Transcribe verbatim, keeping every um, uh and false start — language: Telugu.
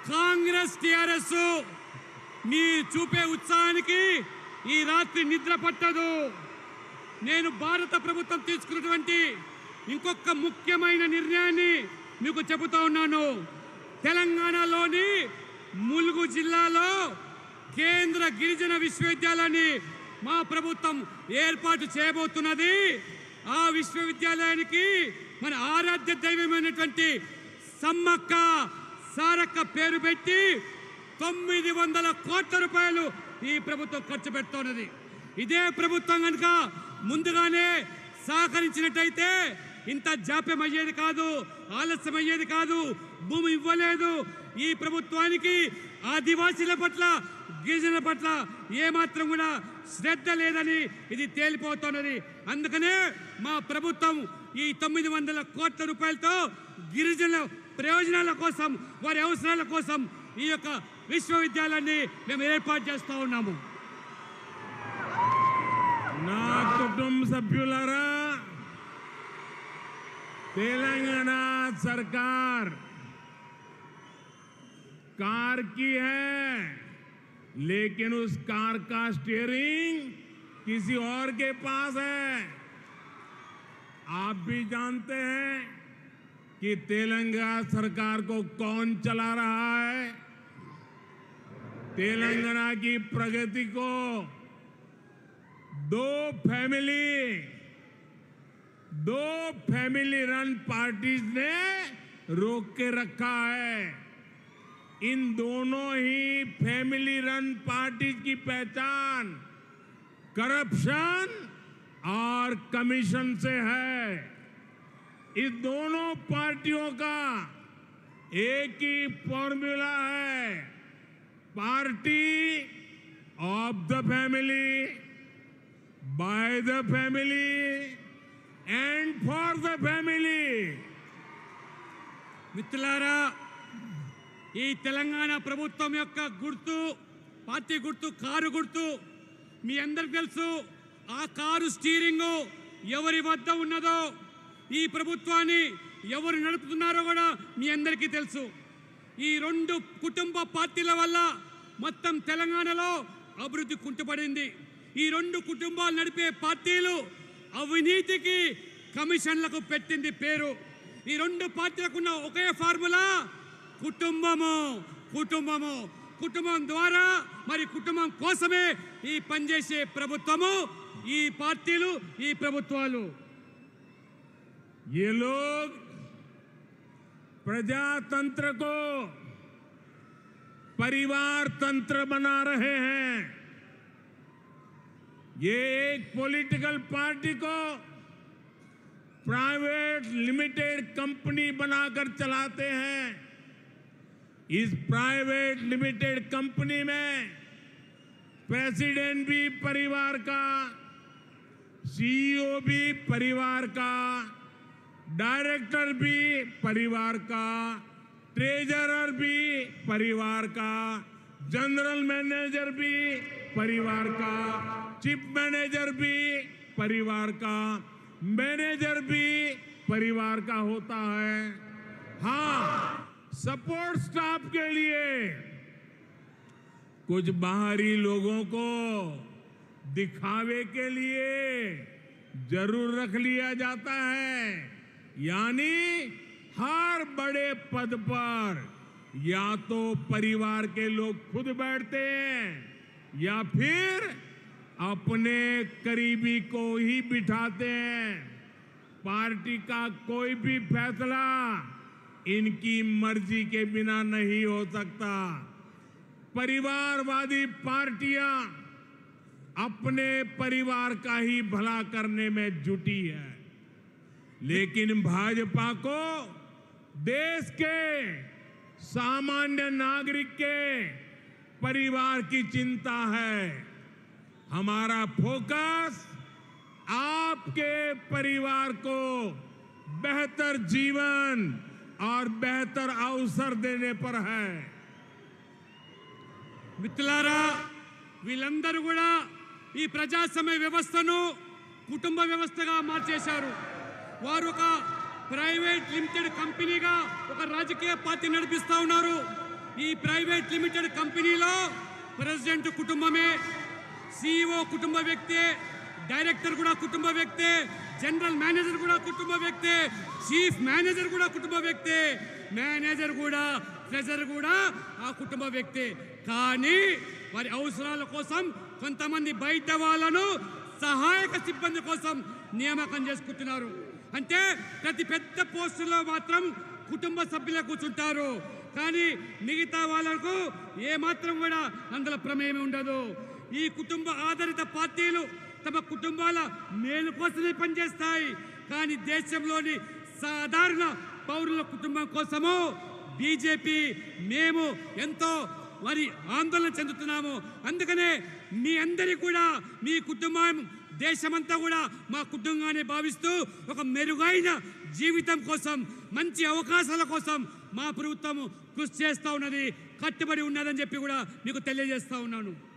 కాంగ్రెస్ టిఆర్ఎస్ మీ చూపే ఉత్సాహానికి ఈ రాత్రి నిద్ర పట్టదు. నేను భారత ప్రభుత్వం తీసుకున్నటువంటి ఇంకొక ముఖ్యమైన నిర్ణయాన్ని మీకు చెబుతా ఉన్నాను. తెలంగాణలోని ములుగు జిల్లాలో కేంద్ర గిరిజన విశ్వవిద్యాలయాన్ని మా ప్రభుత్వం ఏర్పాటు చేయబోతున్నది. ఆ విశ్వవిద్యాలయానికి మన ఆరాధ్య దైవమైనటువంటి సమ్మక్క సారక్క పేరు పెట్టి తొమ్మిది వందల కోట్ల రూపాయలు ఈ ప్రభుత్వం ఖర్చు పెడుతున్నది. ఇదే ప్రభుత్వం కనుక ముందుగానే సహకరించినట్టయితే ఇంత జాప్యం అయ్యేది కాదు, ఆలస్యం అయ్యేది కాదు, భూమి ఇవ్వలేదు. ఈ ప్రభుత్వానికి ఆదివాసీల పట్ల గిరిజనుల పట్ల ఏమాత్రం కూడా శ్రద్ధ లేదని ఇది తేలిపోతున్నది. అందుకనే మా ప్రభుత్వం ఈ తొమ్మిది వందల కోట్ల రూపాయలతో గిరిజనుల ప్రయోజనాల కోసం, వారి అవసరాల కోసం ఈ యొక్క విశ్వవిద్యాలయాన్ని మేము ఏర్పాటు చేస్తూ ఉన్నాము. నా కుటుంబ సభ్యులారా, तेलंगाना सरकार कार की है, लेकिन उस कार का स्टीयरिंग किसी और के पास है। आप भी जानते हैं कि तेलंगाना सरकार को कौन चला रहा है। तेलंगाना की प्रगति को दो फैमिली दो फैमिली रन पार्टीज ने रोक के रखा है। इन दोनों ही फैमिली रन पार्टीज की पहचान करप्शन और कमीशन से है। इस दोनों पार्टियों का एक ही फॉर्मूला है, party of the family, by the family and for the family. మిత్రులారా, ఈ తెలంగాణ ప్రభుత్వం యొక్క గుర్తు, పార్టీ గుర్తు కారు గుర్తు. మీ అందరికీ తెలుసు ఆ కారు స్టీరింగ్ ఎవరి వద్ద ఉన్నదో, ఈ ప్రభుత్వాన్ని ఎవరు నడుపుతున్నారో కూడా మీ అందరికీ తెలుసు. ఈ రెండు కుటుంబ పార్టీల వల్ల మొత్తం తెలంగాణలో అభివృద్ధి కుంటుపడింది. ఈ రెండు కుటుంబాలు నడిపే పార్టీలు అవినీతికి కమిషన్లకు పెట్టింది పేరు. ఈ రెండు పార్టీలకు ఉన్న ఒకే ఫార్ములా కుటుంబము కుటుంబము కుటుంబం ద్వారా మరి కుటుంబం కోసమే ఈ పనిచేసే ప్రభుత్వము, ఈ పార్టీలు, ఈ ప్రభుత్వాలు. ये लोग प्रजातंत्र को परिवार तंत्र बना रहे हैं। ये एक पॉलिटिकल पार्टी को प्राइवेट लिमिटेड कंपनी बनाकर चलाते हैं। इस प्राइवेट लिमिटेड कंपनी में प्रेसिडेंट भी परिवार का, सीईओ भी परिवार का, डायरेक्टर भी परिवार का, ट्रेजरर भी परिवार का, जनरल मैनेजर भी परिवार का, चीफ मैनेजर भी परिवार का, मैनेजर भी परिवार का होता है। हाँ, सपोर्ट स्टाफ के लिए कुछ बाहरी लोगों को दिखावे के लिए जरूर रख लिया जाता है। यानी हर बड़े पद पर या तो परिवार के लोग खुद बैठते हैं या फिर अपने करीबी को ही बिठाते हैं। पार्टी का कोई भी फैसला इनकी मर्जी के बिना नहीं हो सकता। परिवारवादी पार्टियां अपने परिवार का ही भला करने में जुटी है, लेकिन भाजपा को देश के सामान्य नागरिक के परिवार की चिंता है। हमारा फोकस आपके परिवार को बेहतर जीवन और बेहतर अवसर देने पर है। మిత్రులారా, వీళ్ళందరూ కూడా ఈ ప్రజాస్వామ్య వ్యవస్థను కుటుంబ వ్యవస్థగా మార్చేశారు. వారు ఒక ప్రైవేట్ లిమిటెడ్ కంపెనీగా ఒక రాజకీయ పార్టీ నడిపిస్తూ ఉన్నారు. ఈ ఈ ప్రైవేట్ లిమిటెడ్ కంపెనీలో ప్రెసిడెంట్ కుటుంబమే, సిఇఓ కుటుంబ వ్యక్తే, డైరెక్టర్ కూడా కుటుంబ వ్యక్తే, జనరల్ మేనేజర్ కూడా కుటుంబ వ్యక్తే, చీఫ్ మేనేజర్ కూడా కుటుంబ వ్యక్తే, మేనేజర్ కూడా ట్రెజరర్ కూడా ఆ కుటుంబ వ్యక్తే. కానీ వారి అవసరాల కోసం కొంతమంది బయట వాళ్ళను సహాయక సిబ్బంది కోసం నియామకం చేసుకుంటున్నారు. అంటే ప్రతి పెద్ద పోస్టులో మాత్రం కుటుంబ సభ్యులే కూర్చుంటారు, కానీ మిగతా వాళ్ళకు ఏమాత్రం కూడా అందులో ప్రమేయం ఉండదు. ఈ కుటుంబ ఆధారిత పార్టీలు తమ కుటుంబాల మేలు కోసమే పనిచేస్తాయి, కానీ దేశంలోని సాధారణ పౌరుల కుటుంబం కోసము బీజేపీ మేము ఎంతో మరి ఆందోళన చెందుతున్నాము. అందుకనే మీ అందరి కూడా మీ కుటుంబం దేశమంతా కూడా మా కుటుంబాన్ని భావిస్తూ ఒక మెరుగైన జీవితం కోసం, మంచి అవకాశాల కోసం మా ప్రభుత్వం కృషి చేస్తూ ఉన్నది, కట్టుబడి ఉన్నదని చెప్పి కూడా మీకు తెలియజేస్తా ఉన్నాను.